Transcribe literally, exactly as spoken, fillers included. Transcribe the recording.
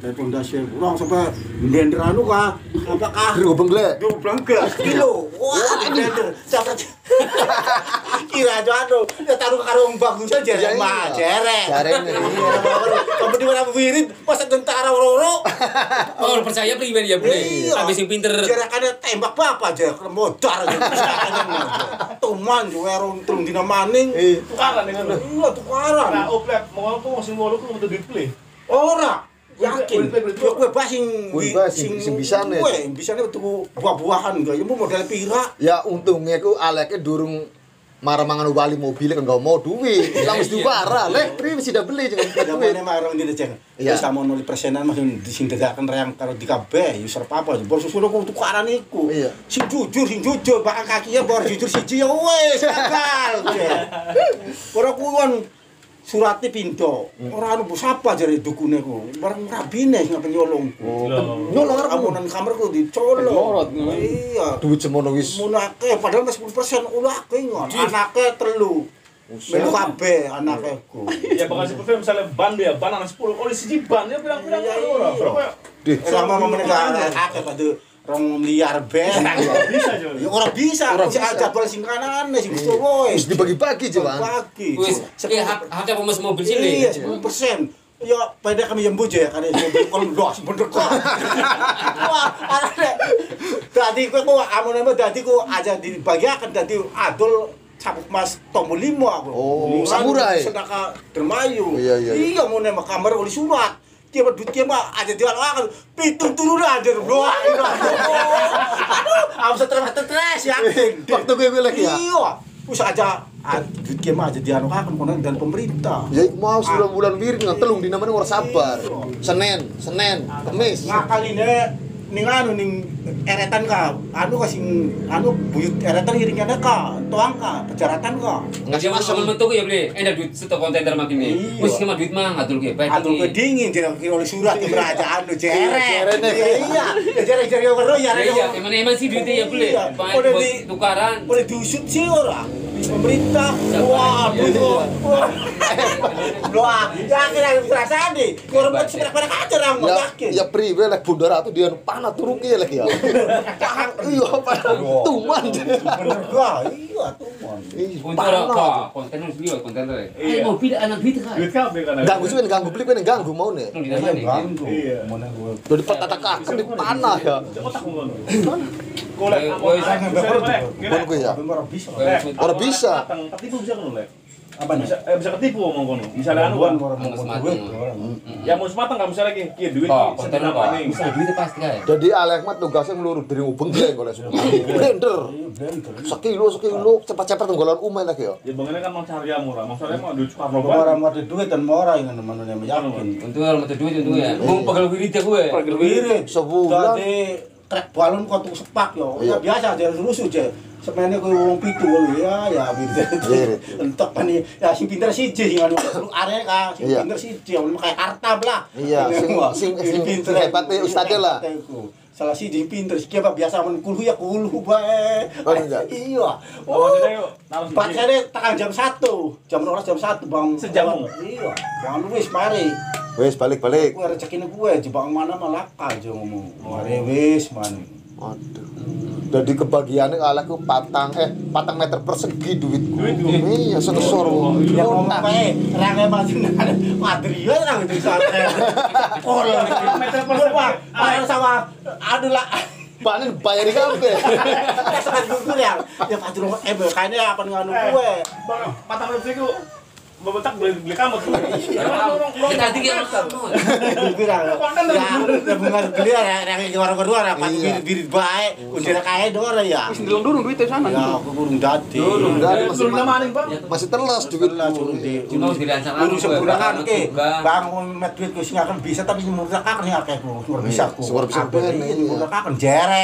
Dari pondasi kurang sampai blender anu kah? Apakah? Dulu bengle. Dulu bengkel. Kilo. Wah, blender. Sampai kira anu, ya taruh karung bagus aja ya mah, jere. Jere. Kamu di mana wirid pas tentara loro. Oh, percaya priwen ya, Bre. Habis sing pinter. Jerakane tembak bapak aja modar gitu. Tuman yo runtung dina maning. Tukaran dengan Iya, tukaran. nah oplek mau aku masih mau lu ku untuk display. Ora. Yakin. Yo kowe bah sing sing sing bisane. Kowe bisane tuku buah-buahan enggak ya modal pira. Ya untungnya ku aleke durung marah mangan wali mobil kan gak mau duit. Lah wis diwara, lek pri wis tidak beli jangan duit. Jamane marang dene jeng. Iya. Wis samono persenan mah sing degaken reyang karo di kabeh yo serp apa bor susu ku tukaran iku. Iya. Sing jujur sing jujur bakal kakinya bor jujur siji ya wis gagal. Ora kuwon surate pinto. Ora anu sapa jare dukune ku. Bareng rabine sing penyolong. Oh, Nyolong amunan kamarku dicolong. Iya. duit semono wis. Mun akeh padahal sepuluh persen ulah akeh ngon. Anake telu. Melu kabeh anake ku. Ya bakal seperti misalnya ban dia ban anak sepuluh kalau siji ban dia bilang-bilang ora. Berapa ya? Dih, Sama menegak akeh padu rong miliar ben. Bisa aja. Ya ora bisa. Ora Wis bisa. jadwal sing kanane sing wis woe. wis dibagi-bagi Jawan. Pagi. Wis, ki hak hak pemes mobil sini. Iya, sepuluh persen. Ya, pada kami yang buje kan mobil kon dos bener kok. Wah, arane. Dadi kowe kok amune dadi ku aja dibagiaken dadi adol sabuk mas tombol lima aku. Oh, samurai. Sedaka dermayu. Iya, iya, iya. Iya mune mah kamar oleh surat. Dia duit dia mah aja jual akan pitung turun aja doa itu. Aduh, aku stres-stres yakin. Waktu gue lagi ya. Iya. Wis aja duit dia mah aja dianukaken kono dan pemerintah. Ya mau sudah bulan wirid nang telung dina mana ora sabar. Senin, Senin, Kamis. Ngakaline ning anu ning eretan ka anu ka sing anu buyut eretan ngiringnya ka toang ka pejaratan ka Ngasih mas sama mentuk ya, Bre. Enak duit setok kontainer makin nih. Wis kemana duit mah ngatur ke baik. aduh kedingin jadi oleh surat ke kerajaan lu jere Jerene. iya jere jere ora ya Iya, emang emang sih duitnya ya, Bre. Iya. Buat Udah di- tukaran. boleh diusut sih ora pemerintah wah aduh wah yakin aku perasaan deh korban seberapa kaca orang Ya, yakin ya pri we lek bundara tuh dia panah turun ki lek ya. Iya, panah tuman. bener gak iya tuh Ih, Untuk apa? panah. Kontainer beliau kontainer. Iya. Eh, mobil anak duit kan. Duit kabeh kan. Ganggu sih ganggu beli kan ganggu mau nih. Nung di mana nih? Iya. mana gue Dari patatakan di panah ya. Otak ngono. Golek Eh, aku woi, aku saya bisa nggak lek. Bon gue ya. orang bisa Ora bisa. Ketipu bisa kan lek. apa nih Bisa eh, bisa ketipu omong kono. Misalnya anu kan. orang Mau mau semateng. Ya mau semateng enggak misalnya ki ki duit Oh, ki kontainer sedina apa? paling. Bisa duitnya pasti kan. Jadi Alek mah tugasnya melurus dari bengleng kalau semua. Blender. Sekilo sekilo cepat-cepat tenggolan umay lagi ya. Ya bangane kan mang Carya murah. Mang Carya mah duit Soekarno orang banget. mau duit dan mau orang yang mana yang yakin Untuk orang mau duit untuk ya. Mau pegel wirid ya gue. wirid Sebulan. jadi trek balon kau tuh sepak yo Iya. biasa aja rusuh aja sebenarnya kau wong pitu lu ya ya wirid Wirid. entek kan ya sing pinter siji sing anu area ka sing Iya. pinter siji yang kayak harta lah Iya, sing- sing- sing- sing hebat teh ustadnya lah. salah siji pinter sih apa biasa men kulhu ya kulhu bae Oh, enggak. iya Oh, oh maksudnya yuk, naruh Pak sedikit. saya tanggal jam satu, jam rolas jam satu bang. Sejam. Iya, bang Luis mari. Wes balik-balik. Gue rezekinya gue, jebang mana malah aja ngomong. Mari wis man. Aduh. Jadi kebagiannya Alek ku patang eh patang meter persegi duitku. Duit, duit. Iya, sekesor. Ya ngomong bae, range masih ada Adrian lah itu santai. Kol meter persegi. Pak, sama aduh lah. Panen bayar kabeh. Sangat gugur ya. Ya Pak Adrian eh kayaknya apa nganu gue. Bang, patah menit iku bebetak beli beli kamar. Ya tadi kan. Bilang. Ya, ya bunga gede ya yang orang kedua ya, patu birit baik, udah kaya dora ya. Wis ndelong dulu duitnya sana. Ya, aku kurung dadi. Durung dadi masih Belum maning, Bang. masih teles duit Lah suruh di Cuma harus dilancarkan. urus sebulan ke. Bang met duit ku sing akan bisa tapi murah akan ya akeh ku. Bisa ku. Suara bisa Murah akan jere.